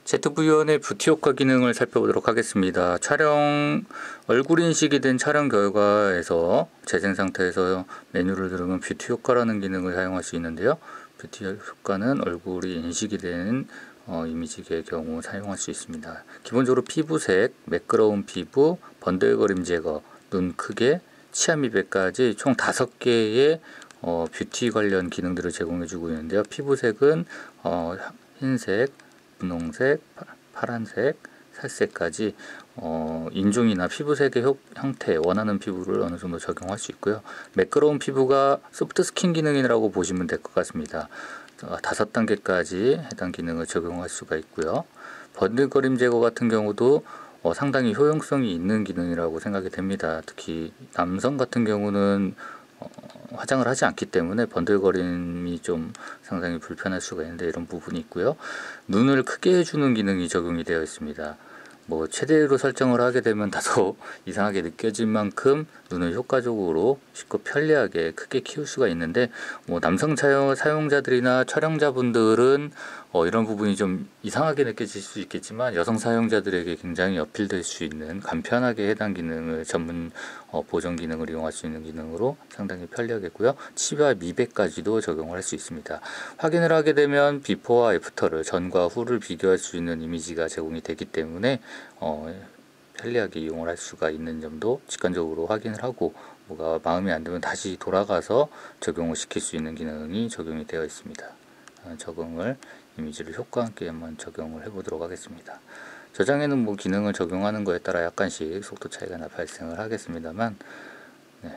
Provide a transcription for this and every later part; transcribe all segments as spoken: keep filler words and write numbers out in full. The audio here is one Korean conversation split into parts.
제트브이원의 뷰티 효과 기능을 살펴보도록 하겠습니다. 촬영 얼굴 인식이 된 촬영 결과에서 재생 상태에서 메뉴를 누르면 뷰티 효과라는 기능을 사용할 수 있는데요. 뷰티 효과는 얼굴이 인식이 된 어, 이미지의 경우 사용할 수 있습니다. 기본적으로 피부색, 매끄러운 피부, 번들거림 제거, 눈 크게, 치아 미백까지 총 다섯 개의 어, 뷰티 관련 기능들을 제공해주고 있는데요. 피부색은 어, 흰색, 분홍색, 파란색, 살색까지 어, 인종이나 피부색의 효, 형태, 원하는 피부를 어느 정도 적용할 수 있고요. 매끄러운 피부가 소프트 스킨 기능이라고 보시면 될 것 같습니다. 다섯 단계까지 해당 기능을 적용할 수가 있고요. 번들거림 제거 같은 경우도 어, 상당히 효용성이 있는 기능이라고 생각이 됩니다. 특히 남성 같은 경우는 어, 화장을 하지 않기 때문에 번들거림이 좀 상당히 불편할 수가 있는데 이런 부분이 있고요. 눈을 크게 해주는 기능이 적용이 되어 있습니다. 뭐 최대로 설정을 하게 되면 다소 이상하게 느껴질 만큼 눈을 효과적으로 쉽고 편리하게 크게 키울 수가 있는데 뭐 남성 사용, 사용자들이나 촬영자분들은 어, 이런 부분이 좀 이상하게 느껴질 수 있겠지만 여성 사용자들에게 굉장히 어필될 수 있는 간편하게 해당 기능을 전문 어, 보정 기능을 이용할 수 있는 기능으로 상당히 편리하겠고요. 치아 미백까지도 적용을 할 수 있습니다. 확인을 하게 되면 비포와 애프터를 전과 후를 비교할 수 있는 이미지가 제공이 되기 때문에 어, 편리하게 이용을 할 수가 있는 점도 직관적으로 확인을 하고 뭐가 마음에 안 들면 다시 돌아가서 적용을 시킬 수 있는 기능이 적용이 되어 있습니다. 어, 적응을 이미지를 효과와 함께 한번 적용을 해 보도록 하겠습니다. 저장에는 뭐 기능을 적용하는 거에 따라 약간씩 속도 차이가 발생을 하겠습니다만 네.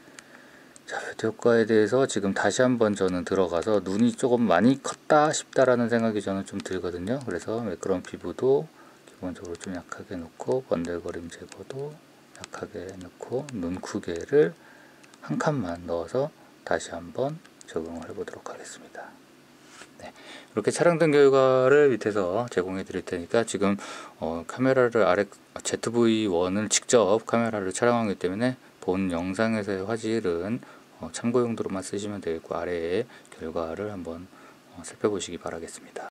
자, 뷰티 효과에 대해서 지금 다시 한번 저는 들어가서 눈이 조금 많이 컸다 싶다라는 생각이 저는 좀 들거든요. 그래서 매끄러운 피부도 기본적으로 좀 약하게 놓고 번들거림 제거도 약하게 놓고 눈 크기를 한 칸만 넣어서 다시 한번 적용을 해 보도록 하겠습니다. 네, 이렇게 촬영된 결과를 밑에서 제공해 드릴 테니까 지금 어, 카메라를 아래 제트브이원을 직접 카메라를 촬영하기 때문에 본 영상에서의 화질은 어, 참고 용도로만 쓰시면 되겠고 아래에 결과를 한번 어, 살펴보시기 바라겠습니다.